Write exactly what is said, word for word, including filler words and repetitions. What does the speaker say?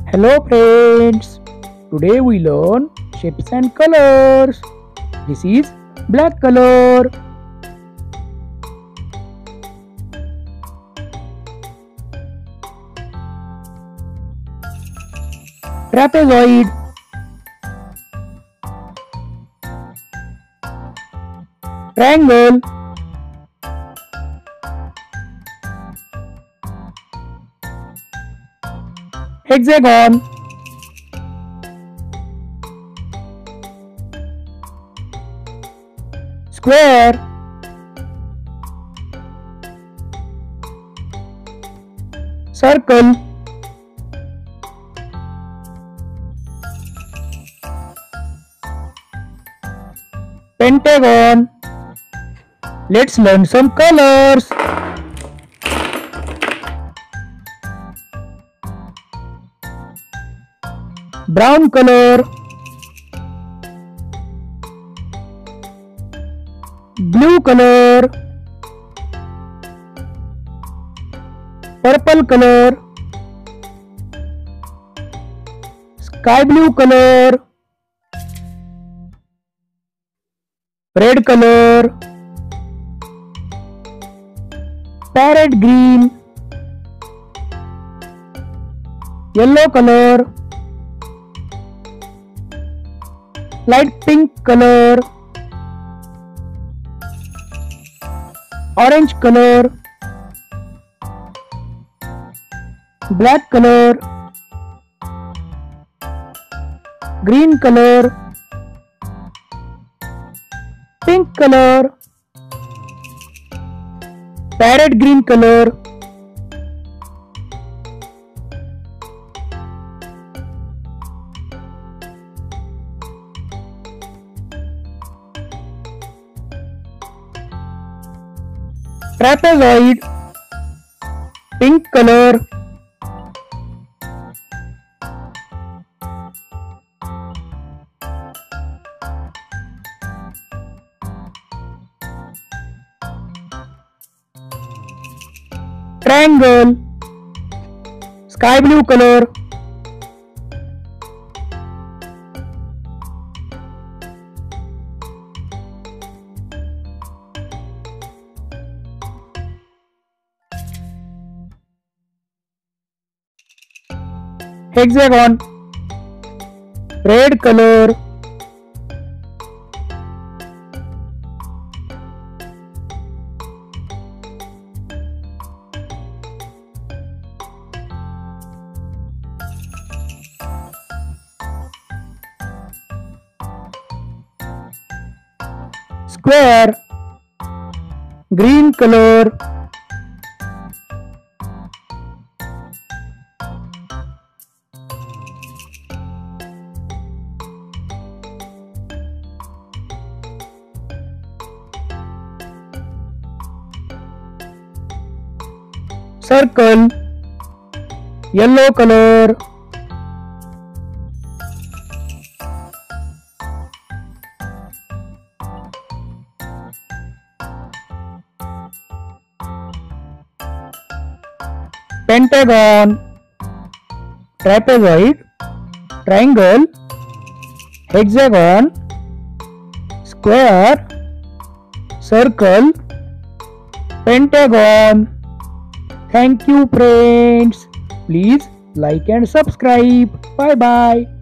Hello friends, today we learn shapes and colors. This is black color. Trapezoid, triangle, hexagon, square, circle, pentagon. Let's learn some colors. Brown color, blue color, purple color, sky blue color, red color, parrot green, yellow color, light pink color, orange color, black color, green color, pink color, parrot green color, trapezoid, pink color, triangle, sky blue color, hexagon, red color, square, green color, circle, yellow color, pentagon, trapezoid, triangle, hexagon, square, circle, pentagon. Thank you friends. Please like and subscribe. Bye bye.